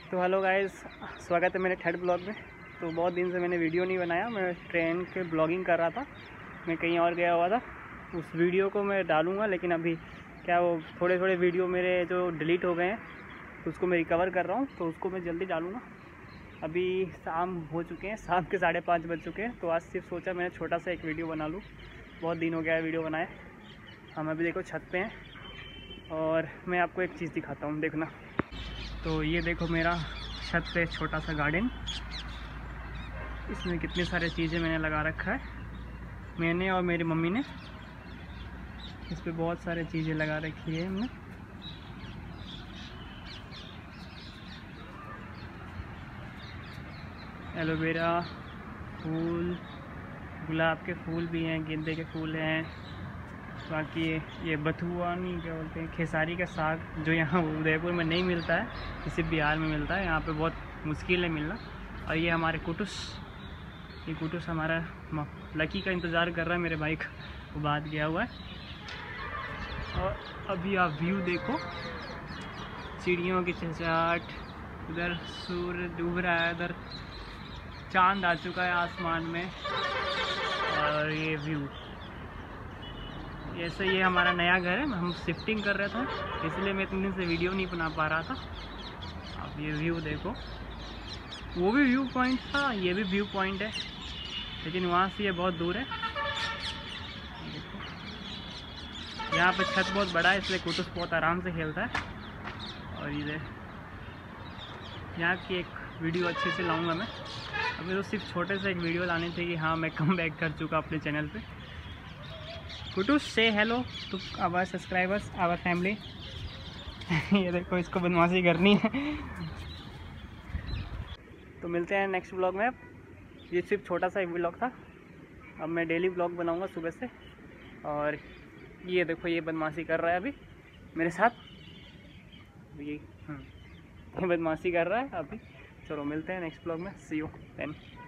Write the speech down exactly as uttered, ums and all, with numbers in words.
तो hello guys, स्वागत है मेरे थर्ड ब्लॉग में। तो बहुत दिन से मैंने वीडियो नहीं बनाया। मैं ट्रेन के ब्लॉगिंग कर रहा था, मैं कहीं और गया हुआ था। उस वीडियो को मैं डालूँगा, लेकिन अभी क्या वो थोड़े थोड़े वीडियो मेरे जो डिलीट हो गए हैं तो उसको मैं रिकवर कर रहा हूँ, तो उसको मैं जल्दी डालूँगा। अभी शाम हो चुके हैं, शाम के साढ़े पाँच बज चुके हैं। तो आज सिर्फ सोचा मैंने छोटा सा एक वीडियो बना लूँ, बहुत दिन हो गया है वीडियो बनाए। हम अभी देखो छत पे हैं और मैं आपको एक चीज़ दिखाता हूँ, देखना। तो ये देखो मेरा छत पे छोटा सा गार्डन, इसमें कितनी सारी चीज़ें मैंने लगा रखा है। मैंने और मेरी मम्मी ने इस पे बहुत सारी चीज़ें लगा रखी है हमने। एलोवेरा फूल, गुलाब के फूल भी हैं, गेंदे के फूल हैं, बाकी ये बथुआ नहीं क्या बोलते हैं, खेसारी का साग, जो यहाँ उदयपुर में नहीं मिलता है, किसी बिहार में मिलता है, यहाँ पे बहुत मुश्किल है मिलना। और ये हमारे कुटुस, ये कुटुस हमारा लकी का इंतज़ार कर रहा है, मेरे भाई का वो बात गया हुआ है। और अभी आप व्यू देखो, चिड़ियों की चहचहाट, उधर सूर्य डूब रहा है, उधर चांद आ चुका है आसमान में। और ये व्यू ऐसे, ये हमारा नया घर है, हम शिफ्टिंग कर रहे थे, इसलिए मैं इतने दिन से वीडियो नहीं बना पा रहा था। अब ये व्यू देखो, वो भी व्यू पॉइंट था, ये भी व्यू पॉइंट है, लेकिन वहाँ से ये बहुत दूर है। देखो यहाँ पे छत बहुत बड़ा है, इसलिए कुटुस बहुत आराम से खेलता है। और ये यहाँ की एक वीडियो अच्छे से लाऊंगा मैं। अभी तो सिर्फ छोटे से एक वीडियो लाने थे कि हाँ मैं कम बैक कर चुका अपने चैनल पे। कुटुस से hello to our subscribers, our family. ये देखो, इसको बदमाशी करनी है। तो मिलते हैं नेक्स्ट ब्लॉग में। अब ये सिर्फ छोटा सा एक ब्लॉग था, अब मैं डेली ब्लॉग बनाऊंगा सुबह से। और ये देखो, ये बदमाशी कर रहा है अभी मेरे साथ, ये ये बदमाशी कर रहा है अभी। चलो मिलते हैं नेक्स्ट ब्लॉग में, सी यू देन।